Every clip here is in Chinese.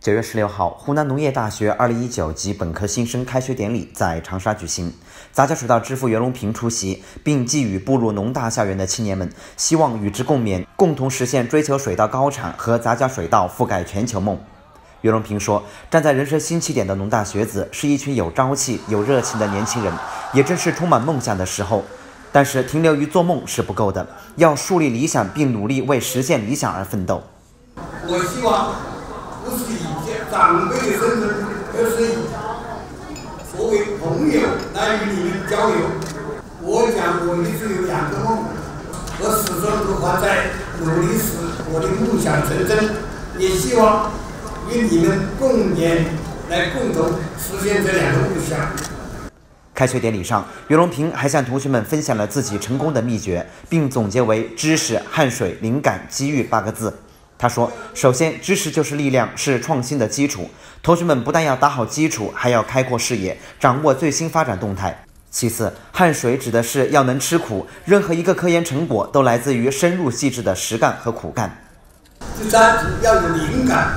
9月16号，湖南农业大学2019级本科新生开学典礼在长沙举行。杂交水稻之父袁隆平出席，并寄语步入农大校园的青年们，希望与之共勉，共同实现追求水稻高产和杂交水稻覆盖全球梦。袁隆平说，站在人生新起点的农大学子是一群有朝气、有热情的年轻人，也正是充满梦想的时候。但是停留于做梦是不够的，要树立理想并努力为实现理想而奋斗。 我希望不是以长辈的身份，而是以作为朋友来与你们交流。我讲我一直有2个梦，我始终都还在努力使我的梦想成真，也希望与你们共勉，来共同实现这2个梦想。 开学典礼上，袁隆平还向同学们分享了自己成功的秘诀，并总结为知识、汗水、灵感、机遇8个字。他说，首先，知识就是力量，是创新的基础。同学们不但要打好基础，还要开阔视野，掌握最新发展动态。其次，汗水指的是要能吃苦，任何一个科研成果都来自于深入细致的实干和苦干。 第3，要有灵感，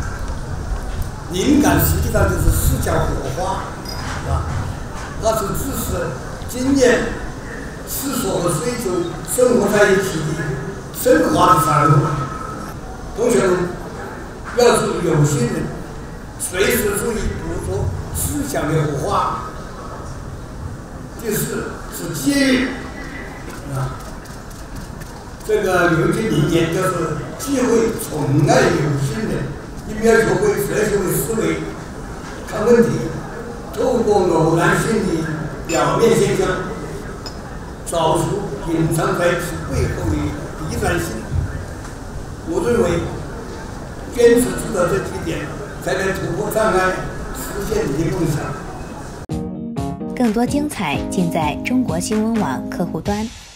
灵感实际上就是思想火花，那是知识、经验、思索和追求生活在一起的升华的产物。同学们要是有心人，随时注意捕捉思想的火花。第4是机遇这个有一句名言就是机会宠爱有心人，你们要学会哲学的思维，看问题，透过偶然性的表面现象，找出隐藏在其背后的必然性。我认为坚持做到这几点，才能突破障碍，实现你的梦想。 更多精彩尽在中国新闻网客户端。